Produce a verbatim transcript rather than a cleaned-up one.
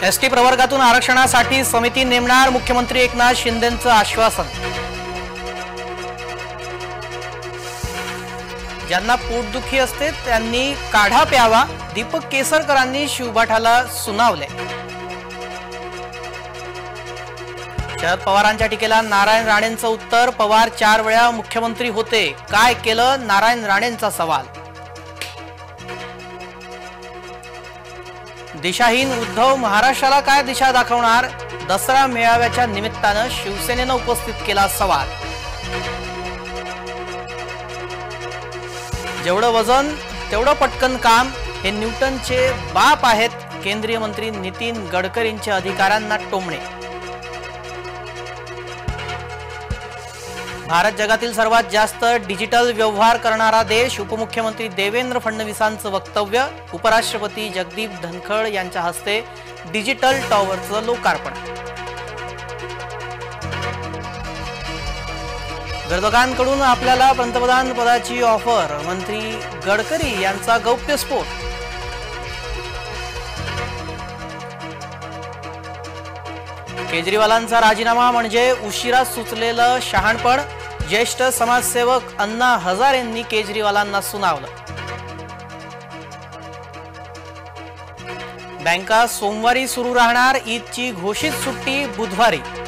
ST प्रवर्गातून आरक्षणासाठी समिती नेमणार, मुख्यमंत्री एकनाथ शिंदेंचं आश्वासन। ज्यांना पोटदुखी असते त्यांनी काढा प्यावा, दीपक केसरकरांनी शिवबाठाला सुनावले। शरद पवारांच्या टीकेला नारायण राणेंचं उत्तर, पवार चार वेळा मुख्यमंत्री होते, काय केलं? नारायण राणेंचा सवाल। दिशाहीन उद्धव महाराष्ट्राला काय दिशा दाखवणार? दसरा मेळाव्याच्या निमित्तानं शिवसेनेनं उपस्थित केला सवाल। जेवढं वजन तेवढं पटकन काम, हे न्यूटनचे बाप आहेत, केंद्रीय मंत्री नितीन गडकरींचे अधिकाऱ्यांना टोमणे। भारत जगातील सर्वात जास्त डिजिटल व्यवहार करणारा देश, उपमुख्यमंत्री देवेंद्र फडणवीसांचं वक्तव्य। उपराष्ट्रपती जगदीप धनखड यांच्या हस्ते डिजिटल टॉवरचं लोकार्पण। विरोधकांकडून आपल्याला पंतप्रधान पदाची ऑफर, मंत्री गडकरी यांचा गौप्यस्फोट। केजरीवालांचा राजीनामा म्हणजे उशिरा सुचलेलं शहाणपण, ज्येष्ठ समाजसेवक अण्णा हजारेंनी केजरीवालांना सुनावलं। बँका सोमवारी सुरू राहणार, ईदची घोषित सुट्टी बुधवारी।